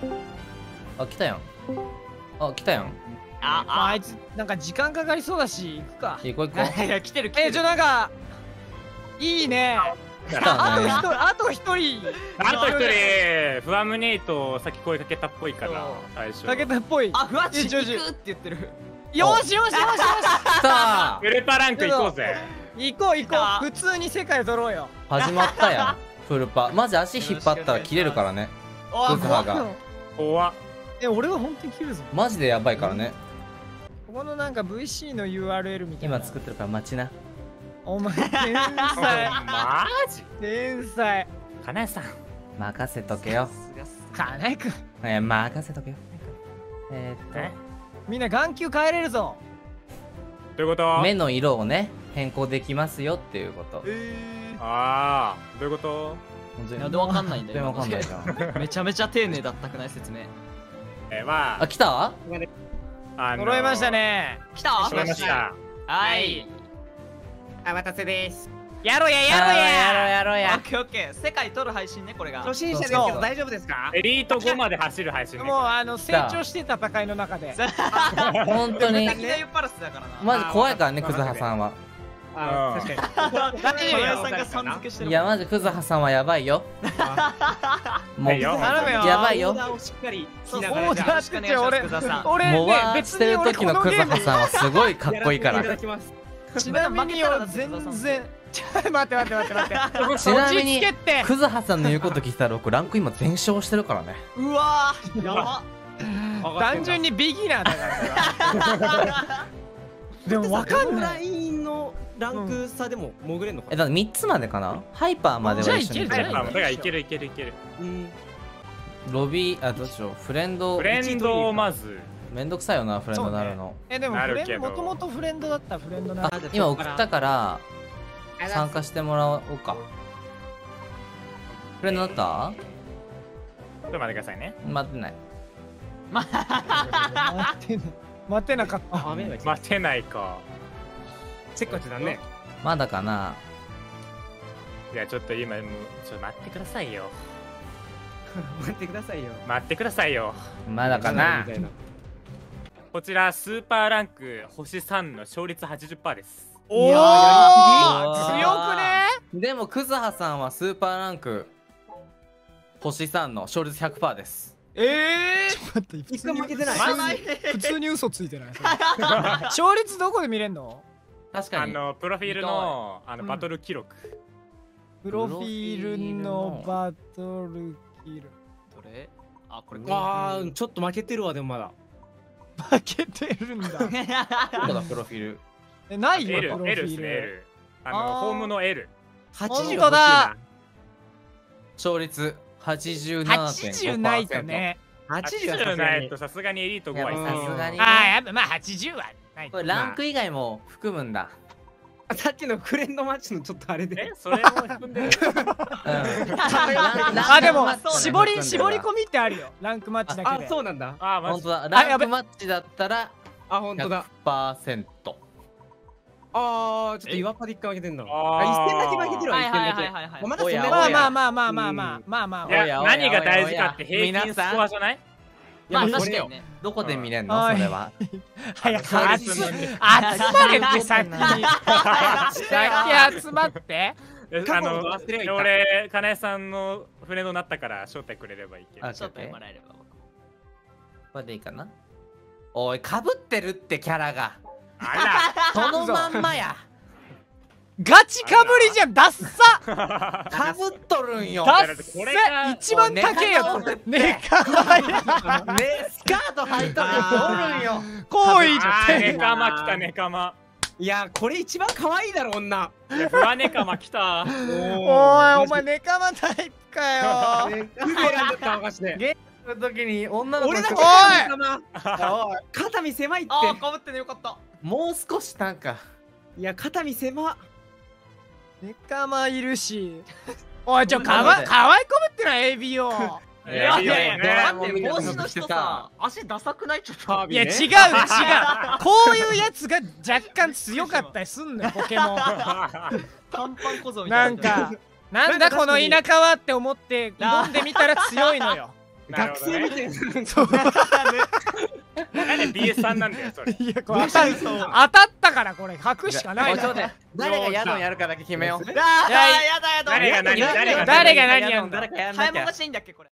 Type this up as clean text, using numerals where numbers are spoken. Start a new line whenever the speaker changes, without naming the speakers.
あ、来たやん。あ、来たやん。
あいつなんか時間かかりそうだし行くか。
行こう行こう。
いや来てる来てる。
なんかいいね。
来たね。
あと一人
フアムネイトさっき声かけたっぽいかな最初。
かけたっぽい。
あ、ふわっち行くって言ってる。
よしよしよしよし。
来た
ウルパランク行こうぜ。
行こう行こう。普通に世界取ろうよ。
始まったやん。フルパ。マジ足引っ張ったら切れるからね。クズハが。
怖っ。
俺は本当に切るぞ。
マジでやばいからね。
ここのなんか VC の URL みたいな。
今作ってるから待ちな。
お前天才。
マジ
天才。
かなえさん
任せとけよ。
かなえくん。
任せとけよ。
みんな眼球変えれるぞ。
どういうこと
目の色をね変更できますよっていうこと。
ああどういうこと
いやでわかんないんだよ。
わかんないじゃん。
めちゃめちゃ丁寧だったくない説明。
まあ
あ、来た？
揃いましたね。
来た？
揃いました。
はい。
お待たせです。
やろうややろう
やろうや。
オッケーオッケー。世界取る配信ねこれが。
初心者ですけど大丈夫ですか？
エリート5まで走る配信ね。
もう成長して戦いの中で。
本当に。
滝大パラスだからな。
マジ怖いからね、クズハさんは。
あ、確かに。
さんがさん付けしてる。
いやマジクズハさんはやばいよ。もうやばいよ。
しっかり
そうだって俺
もう
ね
ワーしてる時のクズハさんはすごいかっこいいから。
ちなみに全然。待って。
ちなみにクズハさんの言うこと聞いたら僕ランク今全勝してるからね。
うわーやば。
単純にビギナーだからでも分かんない。
ラインのランク差でも潜れんのか。
だから3つまでかな。ハイパーまでは一緒に。
だからいける。
ロビーどうしよう。フレンド
をまず
めんどくさいよなフレンドなるの。
でももともとフレンドだったフレンドな。
今送ったから参加してもらおうか。フレンドだった？
ちょっと待ってくださいね。
待ってない。
待てなかった。
待てないか。
せっかちだね。
まだかな。
いやちょっと今もうちょっと待ってくださいよ。
待ってくださいよ。
待ってくださいよ。
まだかな。
こちらスーパーランク星3の勝率 80% です。
おお強くね。
でもクズハさんはスーパーランク星3の勝率 100% です。
ちょっと待って
一回負けてない。
普通に嘘ついてない。勝率どこで見れんの？
確かに
プロフィールのバトル記録。
プロフィールのバトル記録。
どれ？あこれ。
ああちょっと負けてるわでもまだ。
負けてるんだ。
どこだプロフィール。
ないよ。
L ですね。 L ホームの L。
本当だ。
勝率 87.5%。
80ないとね。
80ないとさすがにエリート5は
さすがに。
やっぱまあ80はない。
これランク以外も含むんだ。
さっきのフレンドマッチのちょっとあれで。
それも含んでる。
でも絞り込みってあるよ。ランクマッチだけで。
そうなんだ。
本当だ。ランクマッチだったら
本当だ。
100%。
ちょっと岩パで一回負けてんだ。一戦だけ負けてるわ。一戦だけ。まだそんな。
まあ。
何が大事かって平均スコアじゃない？
まあ確かにね。
どこで見れんのそれは。
早く集まれって先に。先集まって。
俺かなえさんのフレンドになったから招待くれればいいけど。
招待もらえれば。
これでいいかな。おいかぶってるってキャラが。
あ
らそのまんまや。
ガチかぶりじゃん。ダッサ。
かぶっとるんよ。
ダッサ。一番高えよ。ネカマや。
スカート履いとる人おるんよ。
こう言って。
ネカマ来たネカマ。
いやこれ一番可愛いだろ女。
フワネカマ来た。
おいお前ネカマタイプかよ。
フベランだったおかしで。
ゲームの時に女の子。
俺だけ肩身狭いって。
かぶってねよかった。
もう少しなんか。
いや肩身狭。
ネカマいるし。おいかわいこぶってない AB を。
いや待って帽子の人さ足ダサくないちょっと。
いや違う。こういうやつが若干強かったりすんのよポケモン。
短パン小僧みたいな。
なんだこの田舎はって思って挑んでみたら強いのよ。
学生みたいな。
そう。
なんで BS3 なんだよそれ。
いやこれ当たったからこれ書くしかないな。
誰がヤドンやるかだけ決めよう。
やだやだ。
誰が何
誰が何やんだ。
買い物していいんだっけこれ。